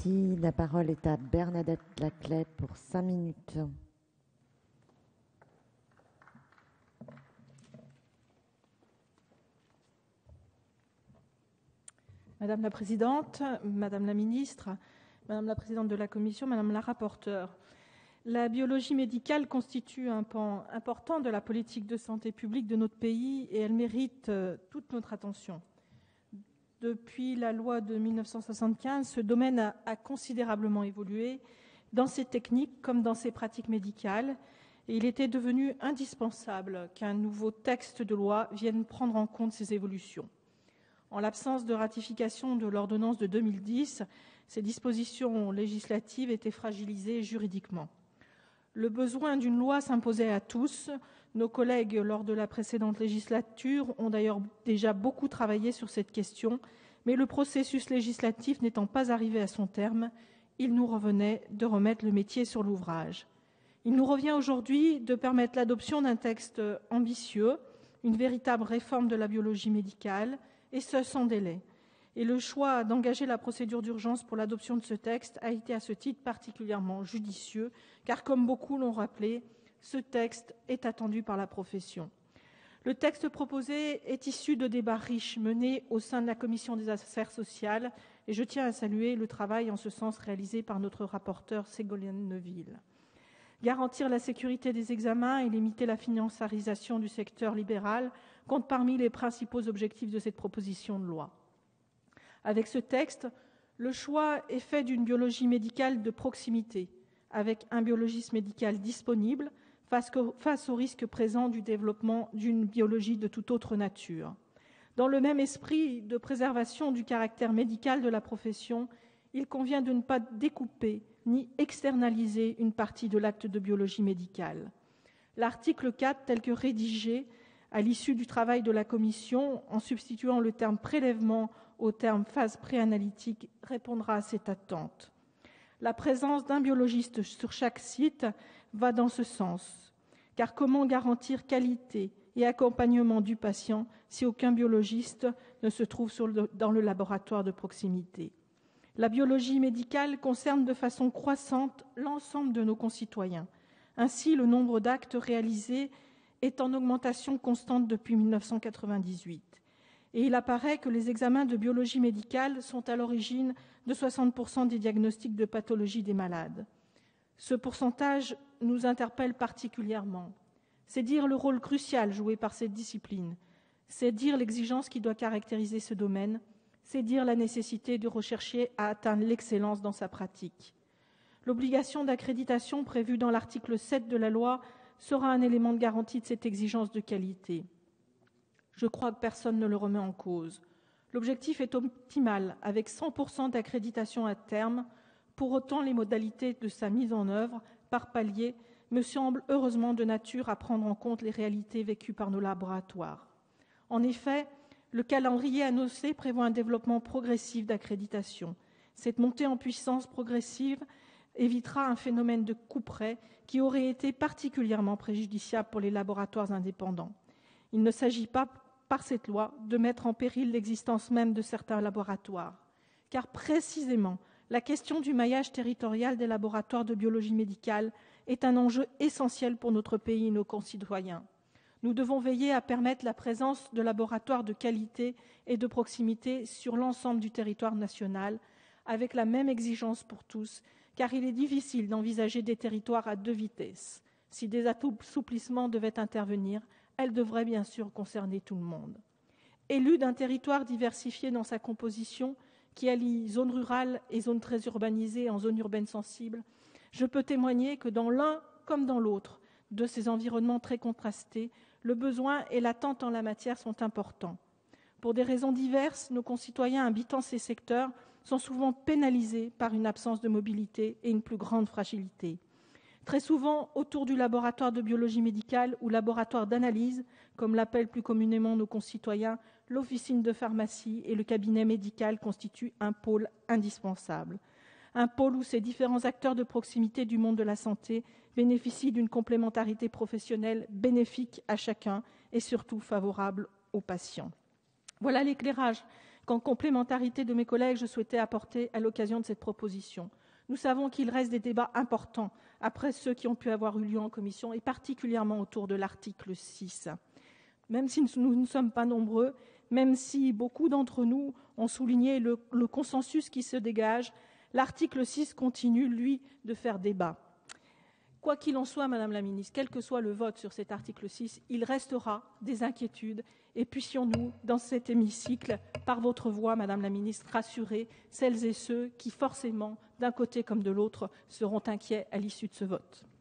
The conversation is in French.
Merci. La parole est à Bernadette Laclais pour 5 minutes. Madame la Présidente, Madame la Ministre, Madame la Présidente de la Commission, Madame la Rapporteure, la biologie médicale constitue un pan important de la politique de santé publique de notre pays et elle mérite toute notre attention. Depuis la loi de 1975, ce domaine a considérablement évolué dans ses techniques comme dans ses pratiques médicales et il était devenu indispensable qu'un nouveau texte de loi vienne prendre en compte ces évolutions. En l'absence de ratification de l'ordonnance de 2010, ces dispositions législatives étaient fragilisées juridiquement. Le besoin d'une loi s'imposait à tous. Nos collègues, lors de la précédente législature, ont d'ailleurs déjà beaucoup travaillé sur cette question, mais le processus législatif n'étant pas arrivé à son terme, il nous revenait de remettre le métier sur l'ouvrage. Il nous revient aujourd'hui de permettre l'adoption d'un texte ambitieux, une véritable réforme de la biologie médicale, et ce, sans délai. Et le choix d'engager la procédure d'urgence pour l'adoption de ce texte a été à ce titre particulièrement judicieux, car comme beaucoup l'ont rappelé, ce texte est attendu par la profession. Le texte proposé est issu de débats riches menés au sein de la Commission des affaires sociales, et je tiens à saluer le travail en ce sens réalisé par notre rapporteure Ségolène Neuville. Garantir la sécurité des examens et limiter la financiarisation du secteur libéral comptent parmi les principaux objectifs de cette proposition de loi. Avec ce texte, le choix est fait d'une biologie médicale de proximité, avec un biologiste médical disponible face au risque présent du développement d'une biologie de toute autre nature. Dans le même esprit de préservation du caractère médical de la profession, il convient de ne pas découper ni externaliser une partie de l'acte de biologie médicale. L'article 4, tel que rédigé à l'issue du travail de la Commission, en substituant le terme prélèvement au terme phase préanalytique, répondra à cette attente. La présence d'un biologiste sur chaque site va dans ce sens, car comment garantir qualité et accompagnement du patient si aucun biologiste ne se trouve dans le laboratoire de proximité? La biologie médicale concerne de façon croissante l'ensemble de nos concitoyens. Ainsi, le nombre d'actes réalisés est en augmentation constante depuis 1998. Et il apparaît que les examens de biologie médicale sont à l'origine de 60% des diagnostics de pathologie des malades. Ce pourcentage nous interpelle particulièrement. C'est dire le rôle crucial joué par cette discipline. C'est dire l'exigence qui doit caractériser ce domaine. C'est dire la nécessité de rechercher à atteindre l'excellence dans sa pratique. L'obligation d'accréditation prévue dans l'article 7 de la loi sera un élément de garantie de cette exigence de qualité. Je crois que personne ne le remet en cause. L'objectif est optimal, avec 100% d'accréditation à terme. Pour autant, les modalités de sa mise en œuvre, par palier, me semblent heureusement de nature à prendre en compte les réalités vécues par nos laboratoires. En effet, le calendrier annoncé prévoit un développement progressif d'accréditation. Cette montée en puissance progressive évitera un phénomène de couperet qui aurait été particulièrement préjudiciable pour les laboratoires indépendants. Il ne s'agit pas, par cette loi, de mettre en péril l'existence même de certains laboratoires, car précisément, la question du maillage territorial des laboratoires de biologie médicale est un enjeu essentiel pour notre pays et nos concitoyens. Nous devons veiller à permettre la présence de laboratoires de qualité et de proximité sur l'ensemble du territoire national, avec la même exigence pour tous, car il est difficile d'envisager des territoires à deux vitesses. Si des assouplissements devaient intervenir, elles devraient bien sûr concerner tout le monde. Élu d'un territoire diversifié dans sa composition, qui allie zones rurales et zones très urbanisées en zones urbaines sensibles, je peux témoigner que dans l'un comme dans l'autre de ces environnements très contrastés, le besoin et l'attente en la matière sont importants. Pour des raisons diverses, nos concitoyens habitant ces secteurs sont souvent pénalisés par une absence de mobilité et une plus grande fragilité. Très souvent, autour du laboratoire de biologie médicale ou laboratoire d'analyse, comme l'appellent plus communément nos concitoyens, l'officine de pharmacie et le cabinet médical constituent un pôle indispensable. Un pôle où ces différents acteurs de proximité du monde de la santé bénéficient d'une complémentarité professionnelle bénéfique à chacun et surtout favorable aux patients. Voilà l'éclairage qu'en complémentarité de mes collègues, je souhaitais apporter à l'occasion de cette proposition. Nous savons qu'il reste des débats importants après ceux qui ont pu avoir eu lieu en commission, et particulièrement autour de l'article 6. Même si nous ne sommes pas nombreux, même si beaucoup d'entre nous ont souligné le consensus qui se dégage, l'article 6 continue, lui, de faire débat. Quoi qu'il en soit, Madame la Ministre, quel que soit le vote sur cet article 6, il restera des inquiétudes, et puissions-nous, dans cet hémicycle, par votre voix, Madame la Ministre, rassurer celles et ceux qui, forcément, d'un côté comme de l'autre, seront inquiets à l'issue de ce vote.